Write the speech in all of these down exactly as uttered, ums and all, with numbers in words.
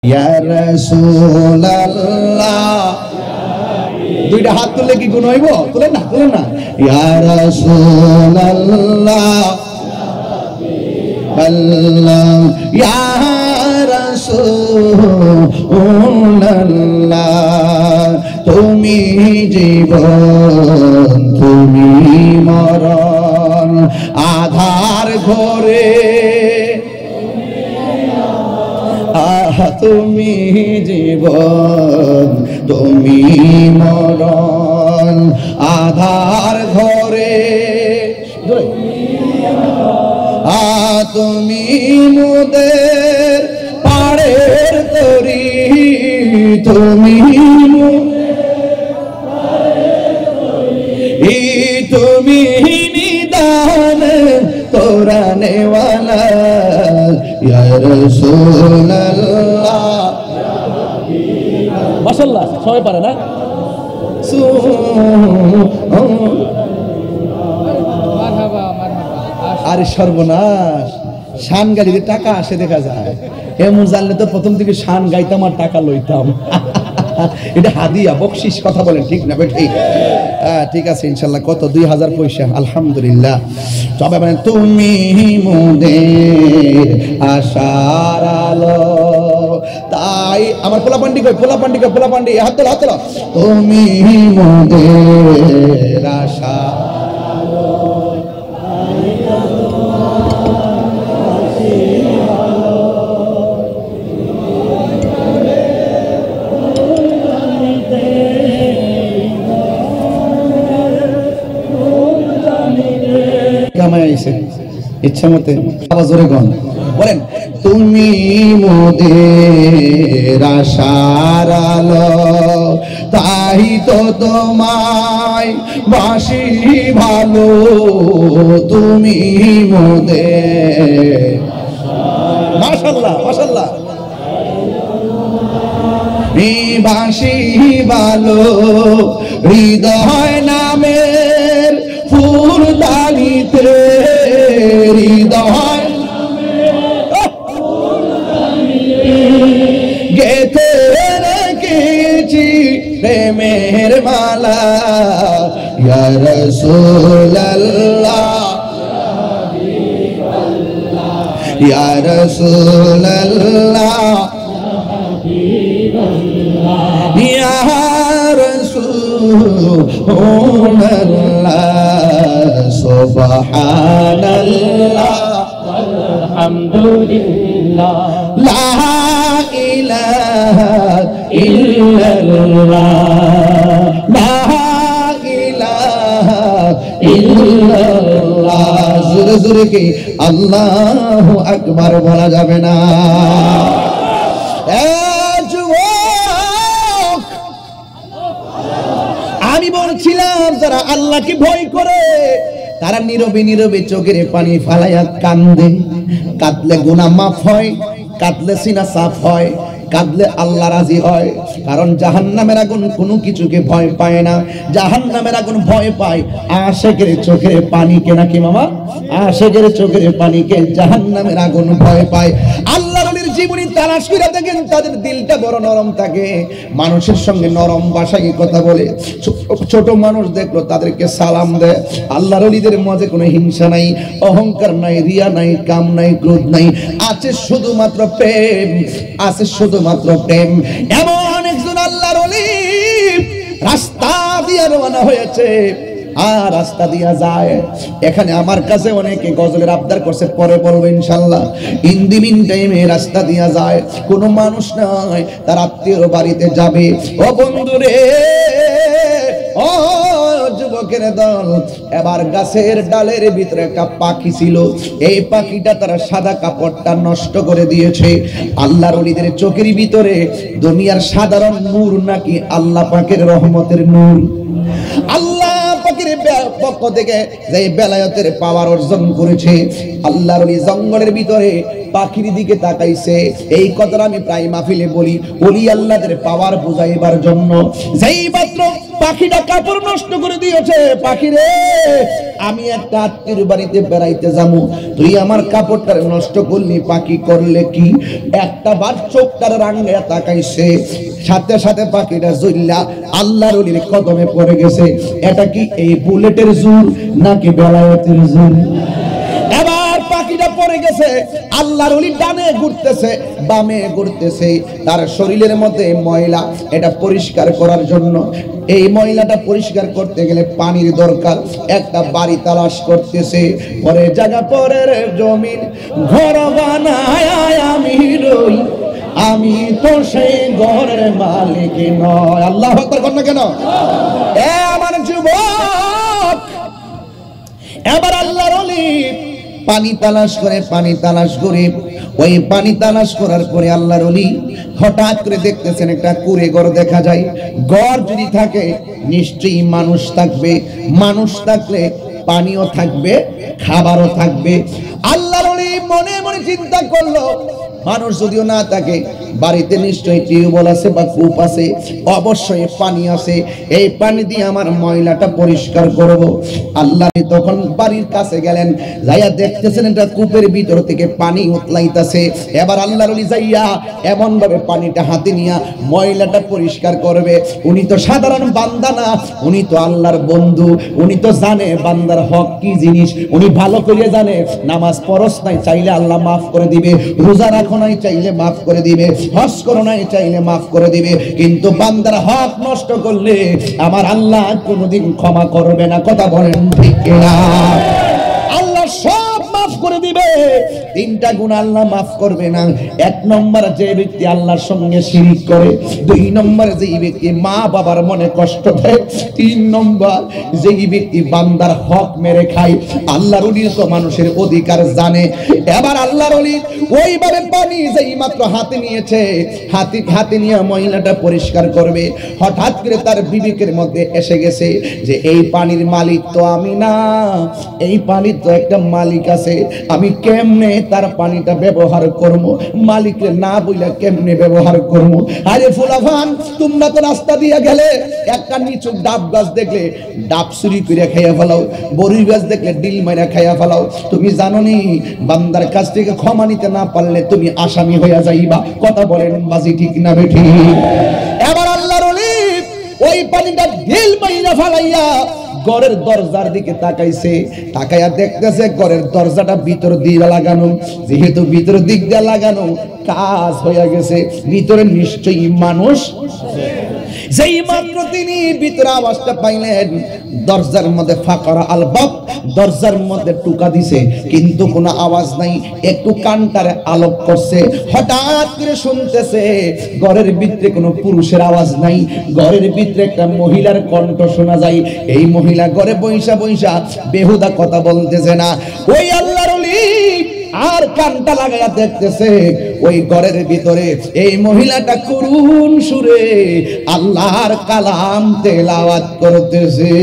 ইয়া রাসূলুল্লাহ দুইটা হাত তুললে কি গুণ হইব? তুলেন না তুলেন না। ইয়া রাসূলুল্লাহ আল্লাহ ইয়া রাসূলুল্লাহ তুমি জীবন তুমি মরণ আধার ঘরে তুমি জীবন তুমি মরণ আধার ঘরে তুমি মোদের পাড়ের তরি তুমি তুমি নিদান তোরা নেওয়ালা ইয়া রাসূলুল্লাহ মাশাআল্লাহ সবাই পারে না। আরে সর্বনাশ, শান গাইতে টাকা আসে দেখা যায়। এমন জানলে তো প্রথম থেকে শান গাইতাম আর টাকা লইতাম। এটা হাদিয়া বকশিস, কথা বলেন ঠিক না? ঠিক হ্যাঁ ঠিক আছে ইনশাল্লাহ। কত? দুই হাজার পয়সা, আলহামদুলিল্লাহ। তবে মানে তুমি মোদের আশার আলো, তাই আমার পোলা পান্ডি কই পোলা পান্ডি কই পোলা পান্ডি হাত তোলা হাত তোলা। তুমি মোদের আশা ইচ্ছা মতে আবার জোরে গান বলেন। তুমি মোদের আশার আলো, তাই তো তোমায় বাসি ভালো। তুমি মোদের মাশাআল্লাহ মাশাআল্লাহ বাসি ভালো। হৃদয় নামের ফুল দানিতে হৃদয় গেতে রেখেছি প্রেমের মালা। ইয়া রাসূলুল্লাহ ইয়া রাসূলুল্লাহ ইয়া রাসূলুল্লাহ সুবহানাল্লাহ আলহামদুলিল্লাহ লা ইলাহা ইল্লাল্লাহ লা ইলাহা ইল্লাল্লাহ। জোরে জোরে কি আল্লাহু আকবার বলা যাবে না? আমি বলছিলাম যারা আল্লাহকে ভয় করে তারা নীরবে নীরবে চোখের পানি ফালাইয়া কান্দে। কাঁদলে গুনাহ মাফ হয়, কাঁদলে সিনা সাফ হয়, কাঁদলে আল্লাহ রাজি হয়। কারণ জাহান্নামের আগুন কোনো কিছুকে ভয় পায় না। জাহান্নামের আগুন ভয় পায় আশিকের চোখের পানিকে, নাকি মামা? আশিকের চোখের পানিকে জাহান্নামের আগুন ভয় পায়। আল্লাহর ওলির জীবনী তালাশ করে দেখেন, তাদের দিলটা বড় নরম থাকে, মানুষের সঙ্গে নরম ভাষায় কথা বলে। ছোট মানুষ দেখলো তাদেরকে সালাম দেয়। আল্লাহর ওলিদের মাঝে কোনো হিংসা নাই, অহংকার নাই, রিয়া নাই, কাম নাই, ক্রোধ নাই, আছে শুধুমাত্র প্রেম, আছে শুধুমাত্র প্রেম। এমন একজন আল্লাহর ওলি রাস্তা দিয়ে রওনা হয়েছে, আর রাস্তা দিয়া যায়। এখানে আমার কাছে অনেকে গজলের আবদার করছে, পরে বলবো ইনশাআল্লাহ। ইন দি মিন টাইমে রাস্তা দিয়া যায়, কোনো মানুষ নাই, তার আত্মীয়র বাড়িতে যাবে। ও বন্ধুরে, ও যুবকের দল, এবার গাছের ডালের ভিতরে একটা পাখি ছিল। এই পাখিটা তারা সাদা কাপড়টা নষ্ট করে দিয়েছে। আল্লাহর ওলিদের চোখের ভিতরে দুনিয়ার সাধারণ নূর নাকি আল্লাহ পাকের রহমতের নূর। আল্লাহ পাখির পক্ষ থেকে যে বেলায়েতের পাওয়ার অর্জন করেছে, আল্লাহর ওলি জঙ্গলের ভিতরে পাখির দিকে তাকাইছে। এই কথাটা আমি প্রায় মাহফিলে বলি, ওলি আল্লাহদের পাওয়ার বুঝাইবার জন্য। যেই মাত্র পাখিটা কাপড় নষ্ট করে দিয়েছে, পাখি রে আমি একটা আত্মীয় বাড়িতে বেড়াইতে যাবো, তুই আমার কাপড়টা নষ্ট করলি, পাখি করলে কি? একটা বার চোখটার রাঙে তাকাইছে, সাথে সাথে পাখিটা জ্বললা আল্লাহর ওলির কদমে পড়ে গেছে। এটা কি এই বুলেটের জোর নাকি বেলায়েতের জোর? এবার পাখিটা পড়ে গেছে, আল্লাহর ওলি ডানে ঘুরতেছে বামে ঘুরতেছে, তার শরীরের মধ্যে ময়লা, এটা পরিষ্কার করার জন্য, এই ময়লাটা পরিষ্কার করতে গেলে পানির দরকার, একটা বাড়ি তালাশ করতেছে। পরে জায়গা পরের জমিন ঘর বানায় আমি রই, আমি তো সেই ঘরের মালিক নয়। আল্লাহু আকবার কর না কেন? এ আমার যুবক, এবার আল্লাহর ওলি পানি তালাশ করে পানি তালাশ করে ওই পানি তালাশ করার পরে আল্লাহর ওলি হঠাৎ করে দেখতেছেন একটা কুঁড়ে ঘর দেখা যায়। ঘর যদি থাকে নিশ্চয়ই মানুষ থাকবে, মানুষ থাকলে পানিও থাকবে, খাবারও থাকবে। আল্লাহর ওলি মনে মনে চিন্তা করলো, মানুষ যদিও না থাকে, বাড়িতে নিশ্চয়ই টিউবওয়েল আছে বা কূপ আছে, অবশ্যই পানি আছে, এই পানি দিয়ে আমার ময়লাটা পরিষ্কার করব। আল্লাহ তখন বাড়ির কাছে গেলেন, যাইয়া দেখতেছেন এটা কূপের ভিতর থেকে পানি উতলাইতেছে। এবার আল্লাহর ওলি যাইয়া এমন ভাবে পানিটা হাতে নিয়া ময়লাটা পরিষ্কার করবে। উনি তো সাধারণ বান্দা না, উনি তো আল্লাহর বন্ধু, উনি তো জানে বান্দার হক কি জিনিস, উনি ভালো করে জানে। নামাজ পড়স নাই চাইলে আল্লাহ মাফ করে দিবে, রোজা রাখো নাই চাইলে মাফ করে দিবে, হজ করো নাই চাইলে মাফ করে দিবে, কিন্তু বান্দার হক নষ্ট করলে আমার আল্লাহ কোনোদিন ক্ষমা করবে না। কথা বলেন ঠিক কিনা? আল্লাহ সব মাফ করে দিবে, তিনটা গুনাহ আল্লাহ মাফ করবে না। এক নম্বর যে ব্যক্তি আল্লাহর সঙ্গে শিরক করে, দুই নম্বর যে ব্যক্তি মা বাবার মনে কষ্ট দেয়, তিন নম্বর যে ব্যক্তি বান্দার হক মেরে খায়। আল্লাহর ওলি তো মানুষের অধিকার জানে। এবার আল্লাহর ওলি ওইভাবে পানি যেই মাত্র হাতে নিয়েছে, হাতে হাতে নিয়ে ময়লাটা পরিষ্কার করবে, হঠাৎ করে তার বিবেকের মধ্যে এসে গেছে যে এই পানির মালিক তো আমি না, এই পানির তো একটা মালিক আছে, আমি কেমনে তার পানিটা ব্যবহার করব? মালিককে না বইলা কেমনে ব্যবহার করব? আরে ফুলাফান, তোমরা তো রাস্তা দিয়ে গেলে একটা নিচু ডাব গাছ দেখলে ডাব চুরি করে খাইয়া ফেলাও, বড়ি গাছ দেখলে ডিল মাইরা খাইয়া ফেলাও। তুমি জানো নি বান্দার কাছ থেকে ক্ষমা নিতে না পারলে তুমি আসামি হইয়া যাইবা। কথা বলেন বাজি ঠিক না বেঠিক? এবার আল্লাহর ওলি ওই পানিটা ডিল মাইরা ফেলাইয়া ঘরের দরজার দিকে তাকাইছে, তাকাইয়া দেখতেছে ঘরের দরজাটা ভিতর দিয়ে লাগানো, যেহেতু ভিতর দিক দিয়ে লাগানো কাজ হয়ে গেছে, ভিতরে নিশ্চয়ই মানুষ। যেই মাত্র তিনি ভিতরে আওয়াজটা পাইলেন, দরজার মধ্যে ফাঁকরা আলবাব, দরজার মধ্যে টুকা দিছে কিন্তু কোনো আওয়াজ নাই, একটু কানটারে আলোক করছে। হঠাৎ করে শুনতেছে ঘরের ভিতরে কোনো পুরুষের আওয়াজ নাই, ঘরের ভিতরে একটা মহিলার কণ্ঠ শোনা যায়। এই মহিলা ঘরে বৈশা বৈশা বেহুদা কথা বলতেছে না। ওই আল্লাহর ওলি আর কানটা লাগাইয়া দেখতেছে ওই ঘরের ভিতরে এই মহিলাটা করুণ সুরে আল্লাহর কালাম তেলাওয়াত করতেছে।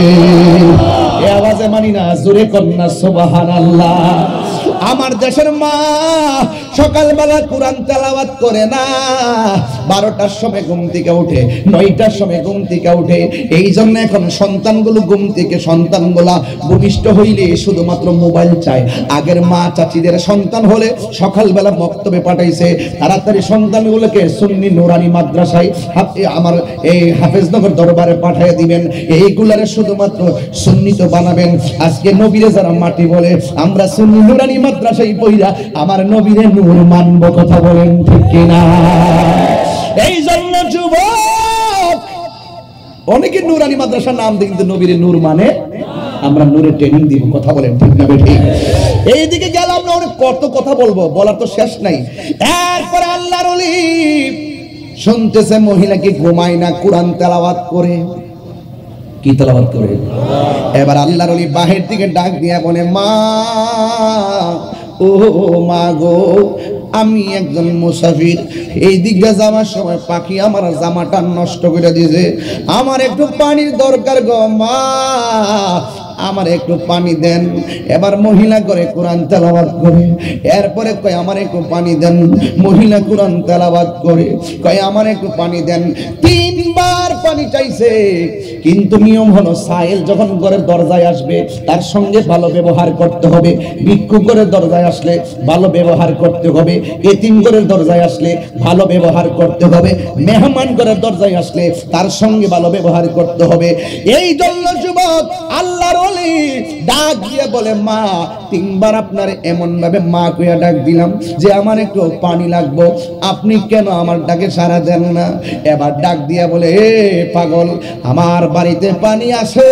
এই আওয়াজে মানি না, জোরে কন্যা সুবহানাল্লাহ। আমার দেশের মা সকালবেলা কোরআন তেলাওয়াত করে না, বারোটার সময় ঘুম থেকে উঠে, নয়টার সময় ঘুম থেকে উঠে। এই জন্য এখন সন্তানগুলো ঘুম থেকে সন্তানগুলা ভূমিষ্ঠ হইলে শুধুমাত্র মোবাইল চায়। আগের মা চাচিদের সন্তান হলে সকালবেলা বক্তব্যে পাঠাইছে, তাড়াতাড়ি সন্তানগুলোকে সুন্নি নুরানি মাদ্রাসায় আমার এই হাফেজনগর দরবারে পাঠিয়ে দিবেন, এইগুলারে শুধুমাত্র সুন্নি তো বানাবেন। আজকে নবীরে যারা মাটি বলে, আমরা সুন্নি নুরানি মাদ্রাসায় পড়া আমার নবীরে নূর মানব। কথা বলেন ঠিক কিনা? এই জন্য যুবক অনেকে নুরানি মাদ্রাসার নাম দিয়ে কিন্তু নবীরে নূর মানে, আমরা নূরের ট্রেনিং দিব। কথা বলেন ঠিক না বেঠিক? এইদিকে গেলাম না, অনেক কত কথা বলবো, বলার তো শেষ নাই। এরপরে আল্লাহর ওলি শুনতেছে মহিলা কি ঘুমায় না, কোরআন তেলাওয়াত করে। কি তেলাওয়াত করে? এবার আল্লাহর ওলি বাহির থেকে ডাক দিয়া বলে, মা ও মা গো, আমি একজন মুসাফির, এই দিকে যাওয়ার সময় পাখি আমার জামাটা নষ্ট করে দিয়েছে, আমার একটু পানির দরকার গো মা, আমার একটু পানি দেন। এবার মহিলা করে কোরআন তেলাওয়াত করে, এরপরে কয় আমার একটু পানি দেন। মহিলা কোরআন তেলাওয়াত করে কয় আমার একটু পানি দেন। তিনবার পানি চাইছে, কিন্তু নিয়ম হলো সাইল যখন ঘরের দরজায় আসবে তার সঙ্গে ভালো ব্যবহার করতে হবে। ভিক্ষু করে দরজায় আসলে ভালো ব্যবহার করতে হবে, এতিম করে দরজায় আসলে ভালো ব্যবহার করতে হবে, মেহমান করে দরজায় আসলে তার সঙ্গে ভালো ব্যবহার করতে হবে। এই জন্য যুবক আল্লাহর ওলি ডাক দিয়ে বলে মা, তিনবার আপনার এমন ভাবে মা কইয়া ডাক দিলাম যে আমার একটু পানি লাগবো, আপনি কেন আমার ডাকে সাড়া দেন না? এবার ডাক দিয়া বলে এ পাগল, আমার বাড়িতে পানি আসে,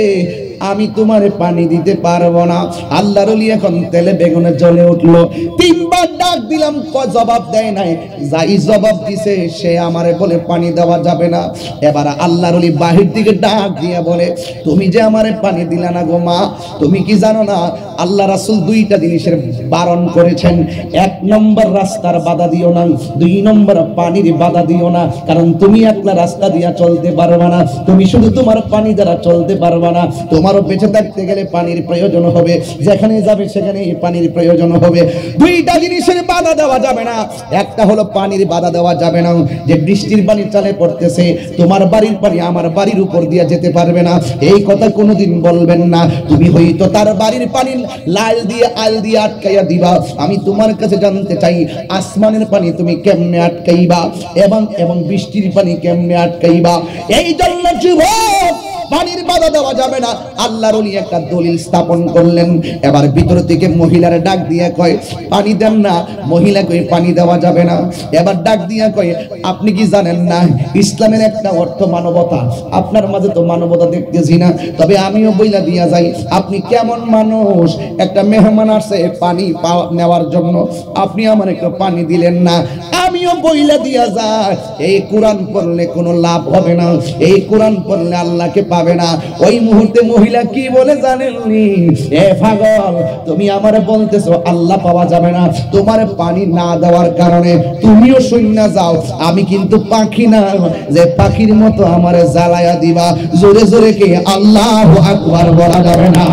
আমি তোমারে পানি দিতে পারবো না। আল্লাহর ওলি এখন তেলে বেগুনে জ্বলে উঠলো। তিনবার ডাক দিলাম, কয় জবাব দেয় নাই। যাই জবাব দিছে সে আমারে বলে পানি দেওয়া যাবে না। এবার আল্লাহর ওলি বাহির দিকে ডাক দিয়ে বলে তুমি যে আমারে পানি দিলা না গো মা, তুমি কি জানো না আল্লাহ রাসূল দুইটা জিনিসের বারণ করেছেন। এক নম্বর রাস্তার বাধা দিও না, দুই নম্বর পানির বাধা দিও না। কারণ তুমি একলা রাস্তা দিয়া চলতে পারবে না, তুমি শুধু তোমার পানি দ্বারা চলতে পারবে না, তোমারও বেঁচে থাকতে গেলে পানির প্রয়োজন হবে, যেখানে যাবে সেখানে পানির প্রয়োজন হবে। দুইটা জিনিসের বাধা দেওয়া যাবে না। একটা হলো পানির বাধা দেওয়া যাবে না, যে বৃষ্টির পানি চালে পড়তেছে, তোমার বাড়ির পানি আমার বাড়ির উপর দিয়ে যেতে পারবে না, এই কথা কোনোদিন বলবেন না। তুমি হয়তো তার বাড়ির পানি লাল দিয়ে আল দিয়ে আটকাইয়া দিবা, আমি তোমার কাছে জানতে চাই আসমানের পানি তুমি কেমনে আটকাইবা এবং এবং বৃষ্টির পানি কেমনে আটকাইবা? এই জন্য যুবক পানির বাধা দেওয়া যাবে না। আল্লাহর ওলি একটা দলিল স্থাপন করলেন। এবার ভিতর থেকে মহিলার ডাক দিয়ে কয় পানি দেন না। মহিলা কই পানি দেওয়া যাবে না। এবার ডাক দিয়ে কয় আপনি কি জানেন না ইসলামের একটা অর্থ মানবতা? আপনার মাঝে তো মানবতা দেখতেছি না, তবে আমিও বইলা দিয়া যাই, আপনি কেমন মানুষ? একটা মেহমান আসছে পানি নেওয়ার জন্য, আপনি আমার একটু পানি দিলেন না। আমিও বইলা দিয়া যাই, এই কোরআন পড়লে কোনো লাভ হবে না, এই কোরআন পড়লে আল্লাহকে পাবে না। ওই মুহূর্তে মহিলা কি বলে জানেননি? এ পাগল, তুমি আমারে বলতেছো আল্লাহ পাওয়া যাবে না, তোমার পানি না দেওয়ার কারণে তুমিও শূন্য যাও, আমি কিন্তু পাখি না যে পাখির মতো আমারে জ্বালায়া দিবা। জোরে জোরে কে আল্লাহু আকবার বলা যাবে না?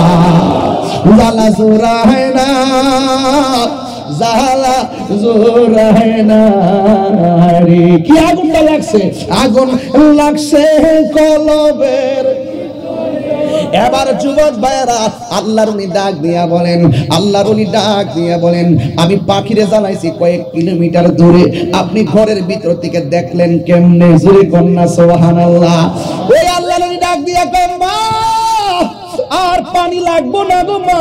জ্বালা জোরা হয় না, জ্বালা জোরা হয় না রে। কি আগুনটা লাগছে? আগুন লাগছে কলবের। এবার যুবক ভাইরা আল্লাহর উনি ডাক দিয়া বলেন, আল্লাহর উনি ডাক দিয়া বলেন আমি পাখিরে জ্বালাইছি কয়েক কিলোমিটার দূরে, আপনি ঘরের ভিতর থেকে দেখলেন কেমনে? জোরে কন্যা সুবহানাল্লাহ। ওই আল্লাহর উনি ডাক দিয়া কন মা, আর পানি লাগবো না গো মা,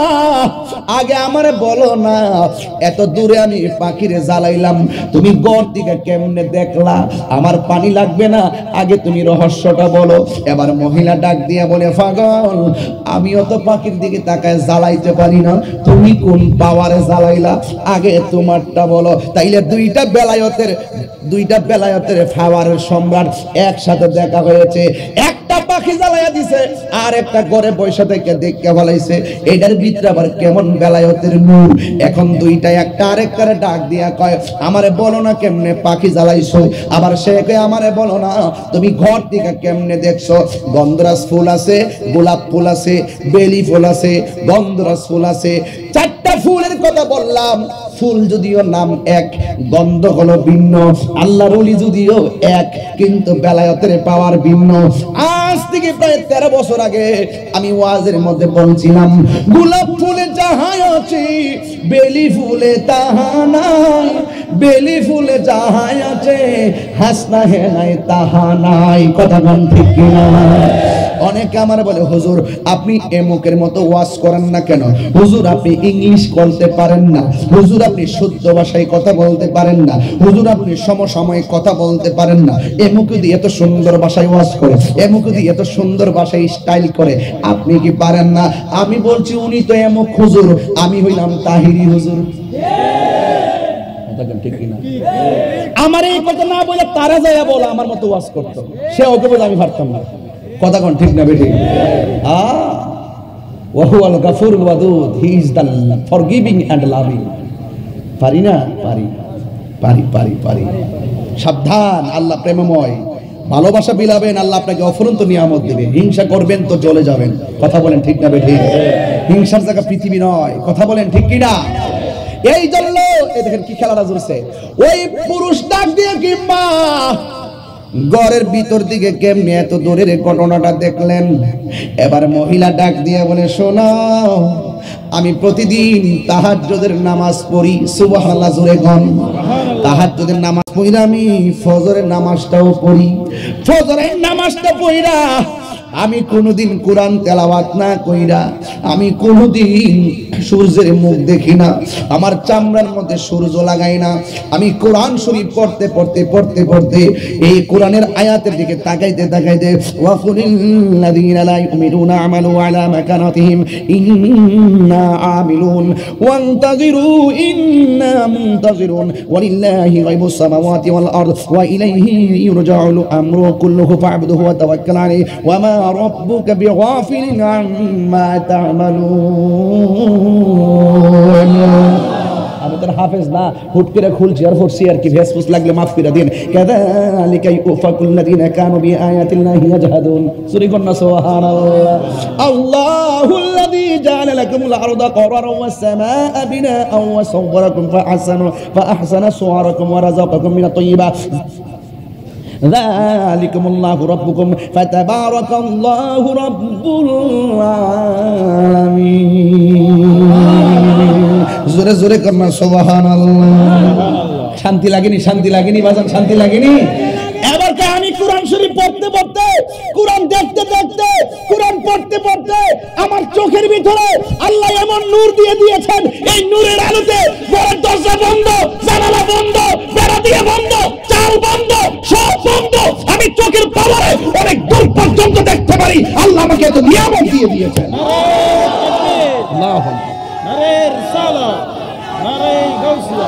আগে আমারে বলো না, এত দূরে আমি পাখিরে জ্বালাইলাম, তুমি ঘর থেকে কেমনে দেখলা আমার পানি লাগবে না? আগে তুমি রহস্যটা বলো। এবার মহিলা ডাক দিয়া বলে পাগল, আমিও তো পাখির দিকে তাকায় জ্বালাইতে পারি না, তুমি কোন পাওয়ারে জ্বালাইলা? আগে তোমারটা বলো। তাইলে দুইটা বেলায়েতের দুইটা বেলায়েতের পাওয়ারের সম্রাট একসাথে দেখা হয়েছে। একটা পাখি জ্বালাইয়া দিছে আর একটা ঘরে বৈশা থেকে দেখতে ফলাইছে, এটার ভিতরে আবার কেমন বেলায়েতের নূর। এখন দুইটা একটা আরেকটারে ডাক দিয়া কয় আমারে বলো না কেমনে পাখি জ্বালাইছো? আবার সে কয় আমারে বলো না তুমি ঘর থেকে কেমনে দেখছো? গন্ধরাজ ফুল আছে, গোলাপ ফুল আছে, বেলি ফুল আছে, গন্ধরাজ ফুল আছে, চারটা ফুলের কথা বললাম। ফুল যদিও নাম এক, গন্ধ হলো ভিন্ন, আল্লাহর ওলি যদিও এক, কিন্তু বেলায়েতের পাওয়ার ভিন্ন। আজ থেকে প্রায় তেরো বছর আগে আমি ওয়াজের মধ্যে বলছিলাম গোলাপ ফুলে যাহা আছে বেলি ফুলে তাহা নাই, বেলি ফুলে যাহা আছে হাসনা হে নাই তাহা নাই। কথা কোন ঠিক কিনা? অনেকে আমার বলে হুজুর আপনি এমুকের মতো ওয়াজ করেন না কেন? হুজুর আপনি ইংলিশ বলতে পারেন না, হুজুর আপনি শুদ্ধ ভাষায় কথা বলতে পারেন না, হুজুর আপনি সমসাময়িক কথা বলতে পারেন না, এমুকে দিয়ে এত সুন্দর ভাষায় ওয়াজ করে, এমুকে দিয়ে এত সুন্দর ভাষায় স্টাইল করে, আপনি কি পারেন না? আমি বলছি উনি তো এমুক হুজুর, আমি হইলাম তাহিরি হুজুর। ঠিক কিনা? আমার এই কথা না বলে তারা যায় বলা আমার মতো ওয়াজ করতো, সে ওকে বলে আমি পারতাম না। কথা কোন ঠিক না বেটি? আহ ওয়া হুয়াল গাফুরুল ওয়াদুদ, he is the forgiving and loving. পারি না? পারি পারি পারি পারি সাবধান, আল্লাহ প্রেমময়। ভালোবাসা বিলাবেন, আল্লাহ আপনাকে অফুরন্ত নিয়ামত দিবে। হিংসা করবেন তো জ্বলে যাবেন। কথা বলেন ঠিক না বেঠিক? হিংসার জায়গা পৃথিবী নয়। কথা বলেন ঠিক কি না? এই জন্য এই দেখেন কি খেলাটা জুড়ছে, ওই পুরুষ ডাক দিয়ে কি মা, ঘরের ভিতর দিকে কেমনে এত দূরের ঘটনাটা দেখলেন। এবার মহিলা ডাক দিয়ে বলে, শোনো, আমি প্রতিদিন তাহাজ্জুদের নামাজ পড়ি। সুবহানাল্লাহ, জোরে কোন। তাহাজ্জুদের নামাজ পড়ি, আমি ফজরের নামাজটাও পড়ি। ফজরের নামাজটা পড়া আমি কোনোদিন কোরআন তেলাওয়াত না কইরা, আমি কোনোদিন সূর্যের মুখ দেখি না, আমার চামড়ার মধ্যে সূর্য লাগাই না। আমি কোরআন শরীফ পড়তে পড়তে পড়তে পড়তে এই কোরআনের আয়াতের দিকে তাকাইতে তাকাইতে ওয়া কুলিল লাযিনা লা ইউমিনুনা আমালু আলা মাকানাতিহিম ইন্না আমিলুন ওয়ান্তাযিরু ইন্না মুনতাযিরুন ওয়ালিল্লাহি গায়বুস সামাওয়াতি ওয়াল আরদ ওয়া ইলাইহি ইউরজাউল আমরু কুল্লুহু ফা'বুদহু ওয়া তাওয়াক্কাল আলাইহি ওয়া মা রাব্বুকা বিগাফিলিন আম্মা তা'মালুন। আমি তোর হাফেজ না, হুট করে খুলছি আর ফুটছি আর কি, ভেসফুস লাগলে মাফ করে দিন। কাযালিকা ইউফাকুল্লাযিনা কানু বিআয়াতিল্লাহি ইয়াজহাদুন। সূরা কন্যা। সুবহানাল্লাহ। আল্লাহুল্লাযী জাআলা লাকুমুল আরদা করারান ওয়াস সামাআ বিনাআন ওয়া সাওওয়ারাকুম ফাআহসানা ফাআহসানা সুওয়ারাকুম ওয়া রাযাকাকুম মিনাত তাইয়্যিবাত। যালিকুমুল্লাহু রাব্বুকুম ফাতাবারাকাল্লাহু রাব্বুল আলামিন। জোরে জোরে করনা সুবহানাল্লাহ। শান্তি লাগেনি? শান্তি লাগেনি বাজান? শান্তি লাগেনি? এবার আমি কোরআন শরীফ পড়তে পড়তে, কোরআন দেখতে দেখতে, কোরআন পড়তে পড়তে আমার চোখের ভিতরে আল্লাহ এমন নূর দিয়ে দিয়েছেন, এই নূরের আলোতে ঘরের দরজা বন্ধ, জানালা বন্ধ, বেড়া দিয়ে বন্ধ, চাল বন্ধ, সব বন্ধ, আমি চোখের পাওয়ারে অনেক দূর পর্যন্ত দেখতে পারি। আল্লাহ আমাকে এত নিয়ামত দিয়ে দিয়েছেন। আল্লাহু আকবার। নারে রিসালাত, নারে গাউসিয়া।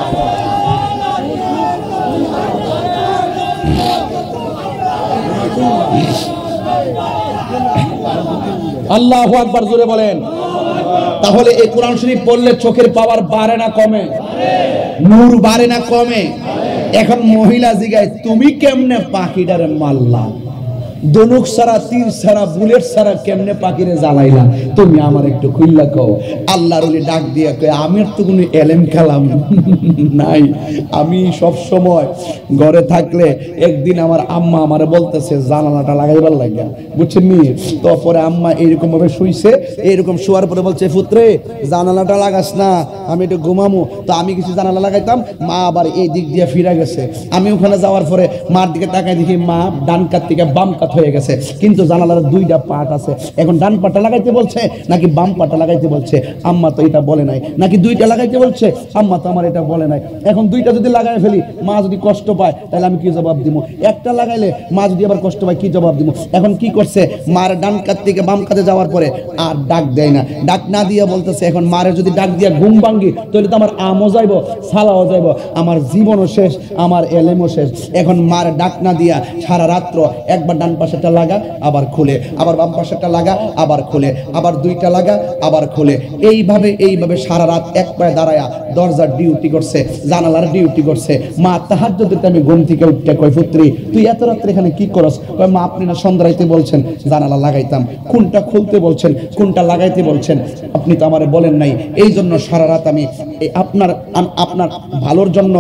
আল্লাহু আকবার, জোরে বলেন। তাহলে এই কোরআন শরীফ পড়লে চোখের পাওয়ার বাড়ে না কমে? নূর বাড়ে না কমে? এখন মহিলা জিগায়, তুমি কেমনে পাখিটারে মারলা? ধনুক সারা, তীর সারা, বুলেট সারা কেমনে পাখিরে জ্বালাইলা? তুমি আমার একটু খুইল্লা কও। আল্লাহর ওলি ডাক দিয়া কয়, আমার তো কোনো এলেম কালাম নাই। আমি সব সময় ঘরে থাকলে একদিন আমার আম্মা আমারে বলতেছে জানালাটা লাগাইবার লাগিয়া, বুঝছেন নি? তো পরে আম্মা এইরকম ভাবে শুইছে, এইরকম শোয়ার পরে বলছে, পুত্রে জানালাটা লাগাস না, আমি একটু ঘুমামু। তো আমি কিছু জানালা লাগাইতাম, মা আবার এই দিক দিয়ে ফিরে গেছে। আমি ওখানে যাওয়ার পরে মার দিকে তাকাই দেখি মা ডান কাত থেকে বাম কাত হয়ে গেছে, কিন্তু জানালার দুইটা পাট আছে। এখন ডান পাটটা লাগাইতে বলছে নাকি বাম পাটটা লাগাইতে বলছে? আম্মা তো এটা বলে নাই। নাকি দুইটা লাগাইতে বলছে? আম্মা তো আমার এটা বলে নাই। এখন দুইটা যদি লাগাই ফেলি, মা যদি কষ্ট পায়, তাহলে আমি কি জবাব দিব? একটা লাগাইলে মা যদি আবার কষ্ট পায়, কি জবাব দিব? এখন কি করছে, মার ডান কাত থেকে বাম কাতে যাওয়ার পরে আর ডাক দেয় না। ডাক না দিয়ে বলতেছে, এখন মারে যদি ডাক দিয়া ঘুম ভাঙ্গি, তাহলে তো আমার আমও যাইব, সালাও যাইব, আমার জীবনও শেষ, আমার এলেমও শেষ। এখন মার ডাক না দিয়া সারা রাত্র একবার ডান পাশেটা লাগা, আবার খুলে, আবার বাম পাশেটা লাগা, আবার খুলে, আবার দুইটা লাগা, আবার খুলে, এইভাবে এইভাবে সারা রাত এক পায়ে দাঁড়ায়া দরজার ডিউটি করছে, জানালার ডিউটি করছে। মা তাহাজ্জুদের টাইমে ঘুম থেকে উঠতে কয়, পুত্রী তুই এত রাত্রে এখানে কি করস? কয়, মা আপনি না সন্ধ্যারাইতে বলছেন জানালা লাগাইতাম, কোনটা খুলতে বলছেন, কোনটা লাগাইতে বলছেন, আপনি তো আমারে বলেন নাই। এই জন্য সারা রাত আমি আপনার আপনার ভালোর জন্য,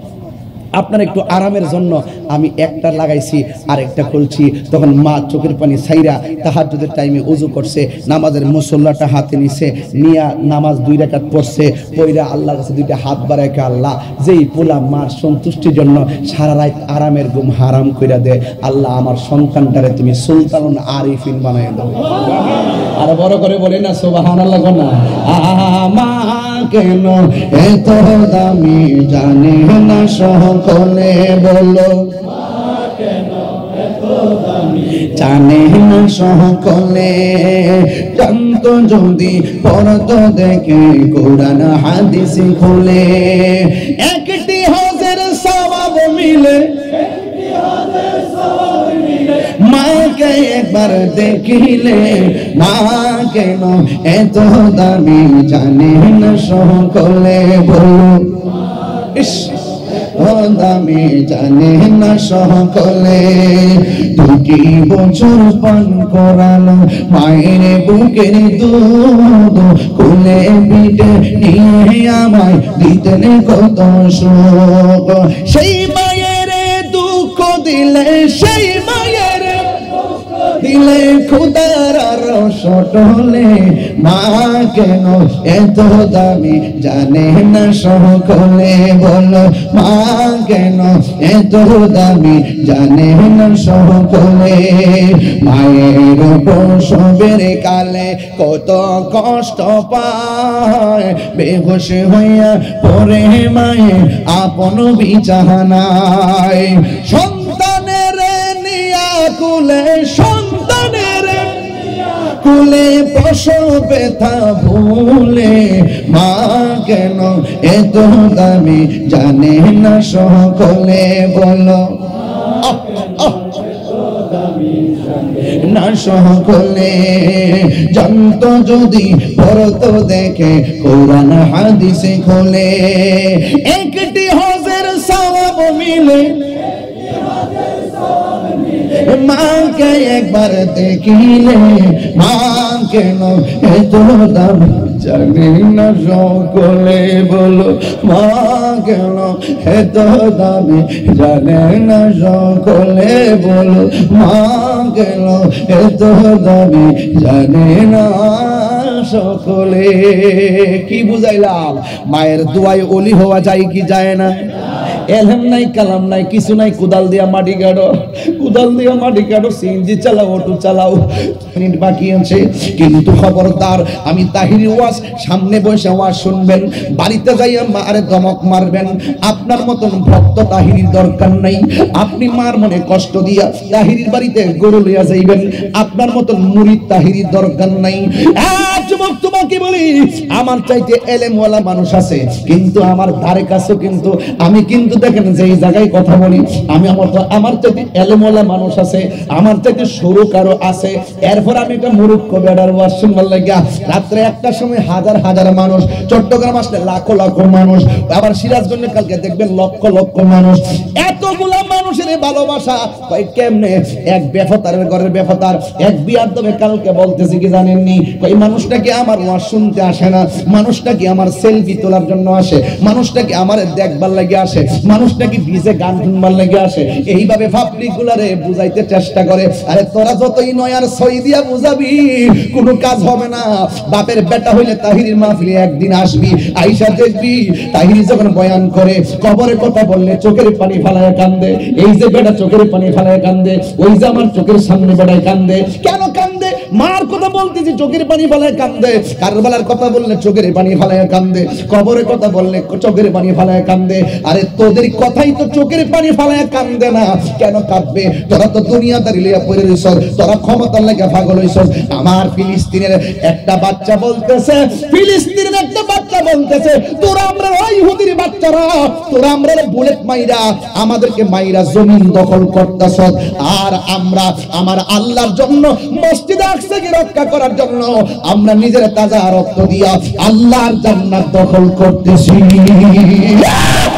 আপনার একটু আরামের জন্য আমি একটা লাগাইছি আর একটা খুলছি। তখন মা চোখের পানি ছাইরা তাহাজ্জুদের টাইমে ওযু করছে, নামাজের মুসল্লাটা হাতে নিছে, নিয়া নামাজ দুই রাকাত পড়ছে, পয়রা আল্লাহর কাছে দুইটা হাত বাড়ায়, আল্লাহ যেই পোলা মার সন্তুষ্টির জন্য সারা রাত আরামের ঘুম হারাম কইরা দে, আল্লাহ আমার সন্তানটারে তুমি সুলতানুল আরিফিন বানায় দাও। আর বড় করে বলে না সুবহানাল্লাহ না? আমা কেন এত দামি জানে না সকলে, বলো জানে না সকলে, জানতো যদি পড়তো দেখে কোরআন হাদিস খুলে, একটি হজের সওয়াব মিলে, মাকে একবার দেখিলে, মা কেন এত দামি জানে না সকলে, বলো ইস দামি জানে না সকলে, দুটি বছর পান করালো মায়ের বুকের দুধ, কোলে পিঠে নিয়ে আমায় দিতেন কত সুখ। সেই মায়ের দুঃখ দিলে, সেই মায়ের দিলে খুদার রসটলে, মা কেন এত দামি জানে না সকলে, বলো মা কেন এত দামি জানে না সকলে। মায়ের প্রসবের কালে কত কষ্ট পায়, বেহুশ হইয়া পড়ে মায়ে আপন বিছানায়, সন্তানের নিয়া কুলে, সন্তানের কুলে প্রসব ব্যথা ভুলে, মা কেন এত দামি জানে না সকলে, বলো না সকলে। জানত যদি পড়তো দেখে কোরআন হাদিসে খোলে, একটি হজের সওয়াব মিলে, মাকে একবার দেখিলে, মা কেন এত দামি জানে না সকলে, বলো মা কেন এত দামি জানে না সকলে, বলো মা কেন এত দামি জানে না সকলে। কি বুঝাইলাম? মায়ের দোয়ায় ওলি হওয়া যায় কি যায় না? এলহাম নাই, কালাম নাই, কিছু নাই, কুদাল দিয়া মাটি কাটো, কুদাল দিয়া মাটি কাটো, সিএনজি চালাও, অটো চালাও, মিনিট বাকি আছে। কিন্তু খবরদার, আমি তাহিরি ওয়াজ সামনে বসে ওয়াজ শুনবেন, বাড়িতে যাইয়া মারে ধমক মারবেন। আপনার মতন ভক্ত তাহিরির দরকার নাই। আপনি মার মনে কষ্ট দিয়া তাহিরির বাড়িতে গরু লইয়া যাইবেন, আপনার মতন মুরিদ তাহিরির দরকার নাই। যুবক তোমাকে বলি, আমার চাইতে এলেমওয়ালা মানুষ আছে, কিন্তু আমার ধারে কাছে কিন্তু আমি কিন্তু দেখেন যে এই জায়গায় কথা বলি, আমি আমার তো আমার চাইতে এলেমওয়ালা মানুষ আছে, আমার চাইতে সরু কারো আছে। এরপর আমি একটা মুরুক্ষ বেড়ার ওয়াজ শুনবার লাগিয়া রাত্রে একটার সময় হাজার হাজার মানুষ, চট্টগ্রাম আসলে লাখো লাখো মানুষ, আবার সিরাজগঞ্জে কালকে দেখবেন লক্ষ লক্ষ মানুষ। এতগুলা মানুষের ভালোবাসা ভাই কেমনে? এক বেফতারের ঘরের বেফতার এক বিয়ার দমে কালকে বলতেছি কি জানেননি, ওই মানুষটা কি আমার ওয়াজ শুনতে আসে না, মানুষটা কি আমার সেলফি তোলার জন্য আসে, মানুষটা কি আমার দেখবার লাগে আসে, মানুষটা কি ভিজে গান শুনবার লাগে আসে। এইভাবে পাবলিক গুলারে বুঝাইতে চেষ্টা করে, আরে তোরা যতই নয়ার সই দিয়া বুঝাবি কোনো কাজ হবে না। বাপের বেটা হইলে তাহিরির মাহফিলে একদিন আসবি, আইসা দেখবি তাহিরি যখন বয়ান করে কবরের কথা বললে চোখের পানি ফালায় কান্দে। এই যে বেটা চোখের পানি ফালায় কান্দে, ওই যে আমার চোখের সামনে বেটায় কান্দে। কেন কান্দে? মার কথা বলতেছি চোখের পানি ফালায় কান্দে, কারবালার কথা বললে চোখের পানি ফালায় কান্দে, কবরের কথা বললে চোখের পানি ফালায় কান্দে। আরে তোদের কথাই তো চোখের পানি ফালায় কান্দে না, কেন কাঁদবে? তোরা তো দুনিয়াদারি লইয়া পড়ে রইছ, তোরা ক্ষমতার লাগা পাগল হইছ। আমার ফিলিস্তিনের একটা বাচ্চা বলতেছে, ফিলিস্তিনের একটা বাচ্চা বলতেছে, তোরা আমরা ওই ইহুদির বাচ্চারা, তোরা আমরা বুলেট মাইরা আমাদেরকে মাইরা জমিন দখল করতেছ, আর আমরা আমার আল্লাহর জন্য মসজিদ আকসাকে রক্ষা করার জন্য আমরা নিজের তাজা রক্ত দিয়া আল্লাহর জান্নাত দখল করতেছি।